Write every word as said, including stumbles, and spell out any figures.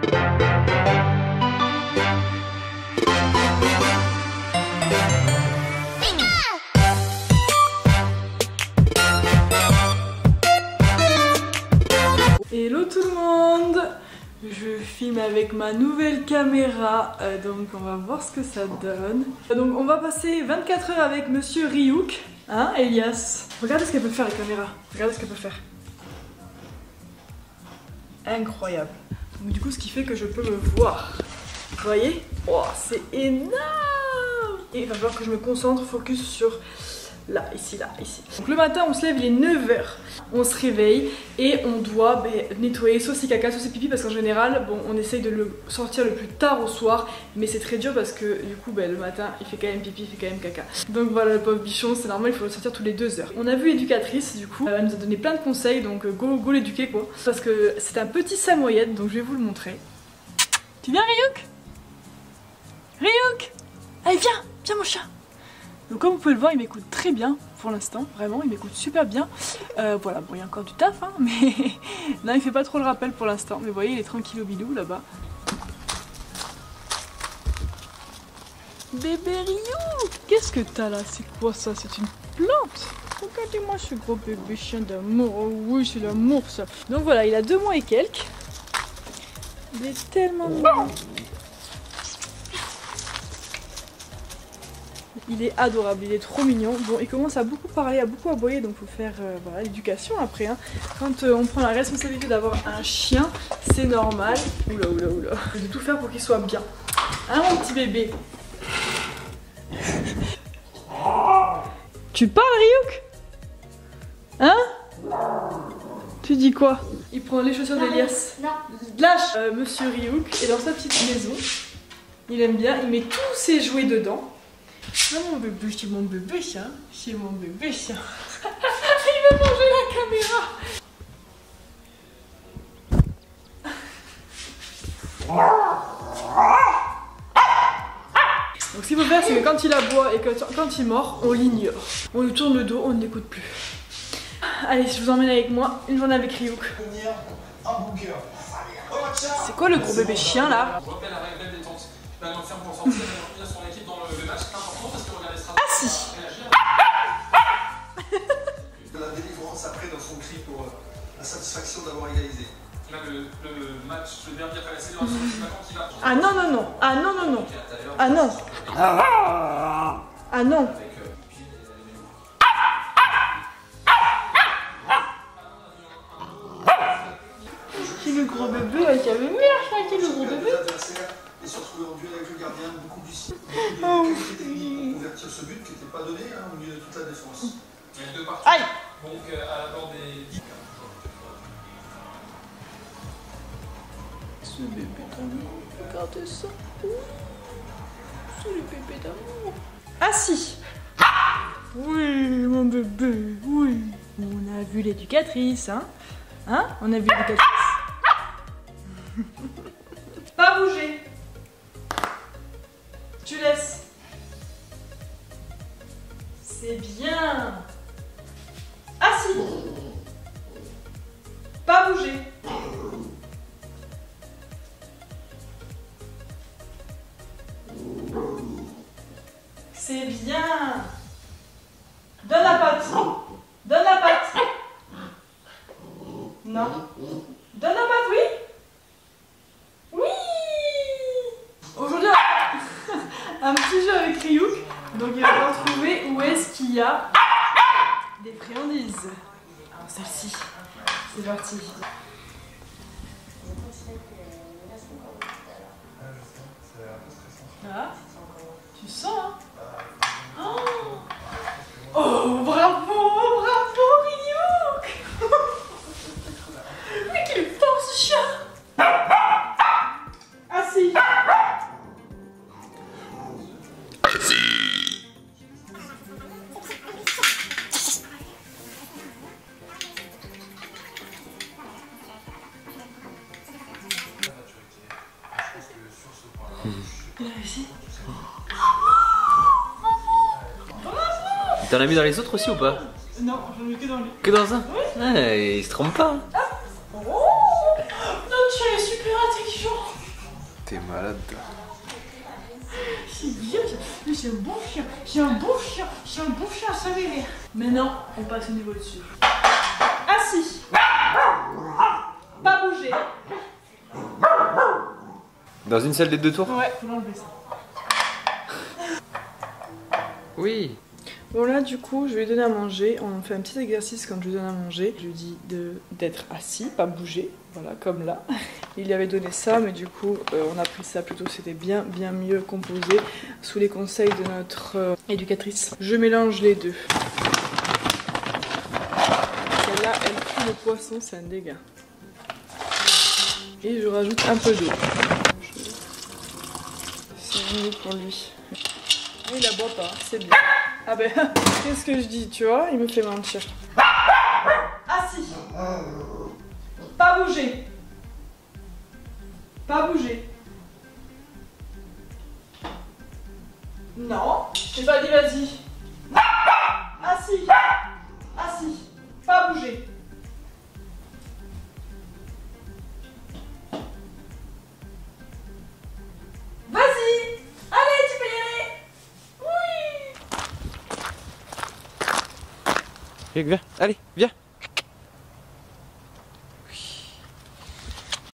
Hello tout le monde! Je filme avec ma nouvelle caméra, euh, donc on va voir ce que ça donne. Donc on va passer vingt-quatre heures avec Monsieur Ryuk, hein Elias? Regardez ce qu'elle peut faire la caméra, regardez ce qu'elle peut faire. Incroyable. Donc du coup ce qui fait que je peux me voir. Vous voyez? Oh, c'est énorme! Et il va falloir que je me concentre, focus sur... là, ici, là, ici. Donc le matin on se lève, il est neuf heures, on se réveille et on doit ben, nettoyer soit ses caca, soit ses pipi parce qu'en général, bon, on essaye de le sortir le plus tard au soir, mais c'est très dur parce que du coup, ben, le matin, il fait quand même pipi, il fait quand même caca. Donc voilà, le pauvre bichon, c'est normal, il faut le sortir tous les deux heures. On a vu l'éducatrice, du coup, elle nous a donné plein de conseils, donc go, go l'éduquer quoi. Parce que c'est un petit samoyed, donc je vais vous le montrer. Tu viens Ryuk? Ryuk? Allez viens, viens mon chat. Donc comme vous pouvez le voir, il m'écoute très bien pour l'instant, vraiment, il m'écoute super bien. Euh, voilà, bon il y a encore du taf, hein, mais non il fait pas trop le rappel pour l'instant. Mais vous voyez, il est tranquille au bilou là-bas. Bébé Ryuk, qu'est-ce que t'as là? C'est quoi ça? C'est une plante? Regardez-moi ce gros bébé chien d'amour, oh oui c'est l'amour ça. Donc voilà, il a deux mois et quelques. Il est tellement mignon. Il est adorable, il est trop mignon. Bon, il commence à beaucoup parler, à beaucoup aboyer, donc il faut faire euh, voilà, l'éducation après. Hein. Quand euh, on prend la responsabilité d'avoir un chien, c'est normal. Oula, oula, oula. De tout faire pour qu'il soit bien. Hein, mon petit bébé? Tu parles, Ryuk? Hein? Tu dis quoi? Il prend les chaussures d'Elias. Non. Lâche euh, Monsieur Ryuk est dans sa petite maison. Il aime bien, il met tous ses jouets dedans. Ah mon bébé, c'est mon bébé ça, c'est mon bébé ça. Il veut manger la caméra. Donc ce qu'il faut faire c'est que quand il aboie et que quand il mord, on l'ignore. On lui tourne le dos, on ne l'écoute plus. Allez, je vous emmène avec moi, une journée avec Ryuk. C'est quoi le gros bébé chien là? Ah si. La délivrance après dans son cri pour euh, la satisfaction d'avoir égalisé. Là, le, le match, le dernier après la célébration, je sais pas quand il va. Ah non non non, ah non non non, ah non, ah non. Qui le gros bébé, elle avait merde, qui est le gros bébé. Et se retrouver en duel avec le gardien, beaucoup du site. Oh oui. Pour convertir ce but qui n'était pas donné hein, au milieu de toute la défense. Il y a deux parties. Aïe. Donc euh, à l'abord des dix. Ce bébé d'amour, regardez ça. C'est le bébé d'amour. Ah si. Oui, mon bébé, oui. On a vu l'éducatrice, hein. Hein? On a vu l'éducatrice. Pas bouger. Tu laisses. C'est bien. Assis. Pas bouger. C'est bien. Donne la patte. Donne la patte. Non. Donne la patte, oui. Oui. Aujourd'hui, un petit jeu avec Ryuk. Donc il va retrouver où est-ce qu'il y a des friandises. Alors celle-ci. C'est parti. Ah, tu sens hein? Oh, oh bravo, bravo Ryuk. Mais quelle force ce chien. Assis. Il a réussi. T'en as mis dans les autres aussi ou pas? Non, j'en ai mis que dans lui. Que dans un? Oui. Ah, il se trompe pas. Oh, notre chien est super intelligent. T'es malade. C'est bien, c'est un bon chien, c'est un bon chien, c'est un bon chien, ça m'énerve. Maintenant, on passe au niveau dessus. Assis. Pas bouger. Dans une salle des deux tours? Ouais, faut l'enlever ça. Oui. Bon là du coup je lui ai donné à manger, on fait un petit exercice quand je lui donne à manger. Je lui dis d'être assis, pas bouger, voilà comme là. Il lui avait donné ça mais du coup euh, on a pris ça plutôt, c'était bien bien mieux composé sous les conseils de notre euh, éducatrice. Je mélange les deux. Celle-là elle cuit le poisson, c'est un dégât. Et je rajoute un peu d'eau. C'est mieux pour lui. Il la boit pas, c'est bien. Ah ben, qu'est-ce que je dis, tu vois? Il me fait mentir. Assis. Pas bouger. Pas bouger. Non, j'ai pas dit vas-y. Assis. Assis. Pas bouger. Vas-y. Allez, tu peux y aller. Viens, allez, viens.